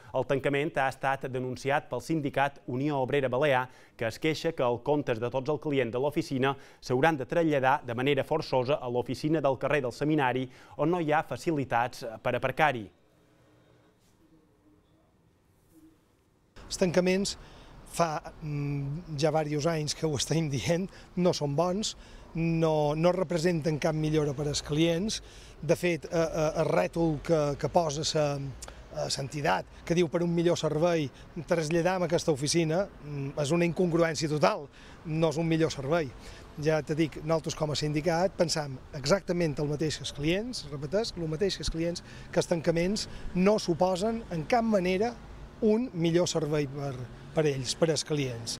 El tancament ha estat denunciat pel sindicat Unió Obrera Balear, que es queixa que els comptes de tots els clients de l'oficina s'hauran de traslladar de manera forçosa a l'oficina del carrer del Seminari, on no hi ha facilitats per aparcar-hi. Els tancaments fa ja diversos anys que ho estem dient, no són bons, no representen cap millora per als clients. De fet, el rètol que posa l'entitat, que diu per un millor servei traslladam a aquesta oficina, és una incongruència total, no és un millor servei. Ja te dic, nosaltres com a sindicat pensam exactament el mateix que els clients, repeteix, el mateix que els clients, que els tancaments no suposen en cap manera un millor servei per ells, per als clients.